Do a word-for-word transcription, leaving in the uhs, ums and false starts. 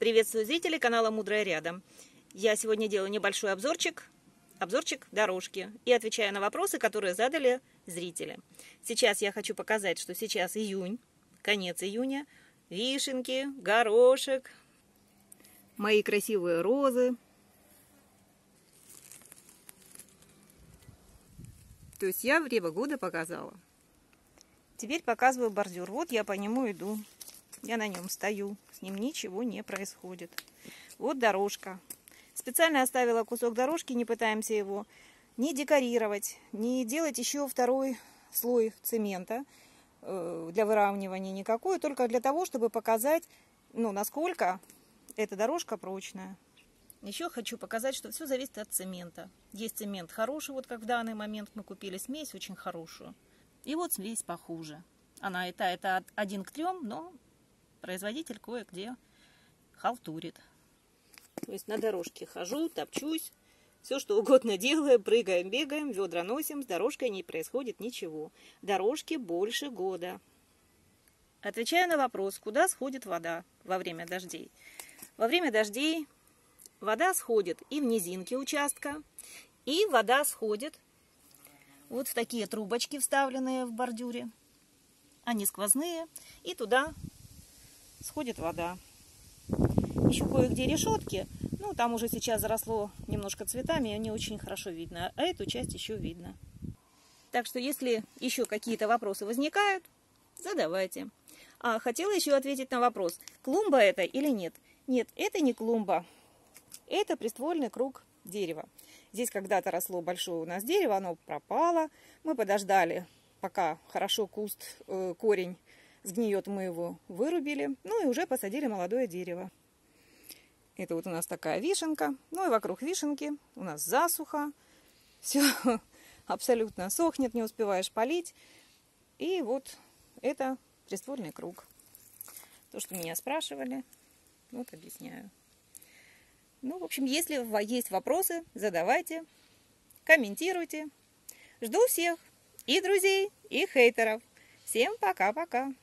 Приветствую зрителей канала Мудрая Рядом. Я сегодня делаю небольшой обзорчик, обзорчик дорожки и отвечаю на вопросы, которые задали зрители. Сейчас я хочу показать, что сейчас июнь, конец июня, вишенки, горошек, мои красивые розы. То есть я время года показала. Теперь показываю бордюр. Вот я по нему иду. Я на нем стою. С ним ничего не происходит. Вот дорожка. Специально оставила кусок дорожки. Не пытаемся его не декорировать, не делать еще второй слой цемента э, для выравнивания никакой. Только для того, чтобы показать, ну, насколько эта дорожка прочная. Еще хочу показать, что все зависит от цемента. Есть цемент хороший, вот как в данный момент мы купили смесь очень хорошую. И вот смесь похуже. Она и та, это один к трем, но производитель кое-где халтурит. То есть на дорожке хожу, топчусь, все что угодно делаю, прыгаем, бегаем, ведра носим, с дорожкой не происходит ничего. Дорожке больше года. Отвечаю на вопрос, куда сходит вода во время дождей. Во время дождей вода сходит и в низинке участка, и вода сходит вот в такие трубочки, вставленные в бордюре. Они сквозные, и туда сходит вода. Еще кое-где решетки, ну там уже сейчас заросло немножко цветами, и они очень хорошо видно, а эту часть еще видно. Так что если еще какие-то вопросы возникают, задавайте. А хотела еще ответить на вопрос, клумба это или нет. Нет, это не клумба, это приствольный круг дерева. Здесь когда-то росло большое у нас дерево, оно пропало. Мы подождали, пока хорошо куст, э, корень сгниет, мы его вырубили. Ну и уже посадили молодое дерево. Это вот у нас такая вишенка. Ну и вокруг вишенки у нас засуха. Все абсолютно сохнет, не успеваешь полить. И вот это приствольный круг. То, что меня спрашивали, вот объясняю. Ну, в общем, если есть вопросы, задавайте, комментируйте. Жду всех, и друзей, и хейтеров. Всем пока-пока.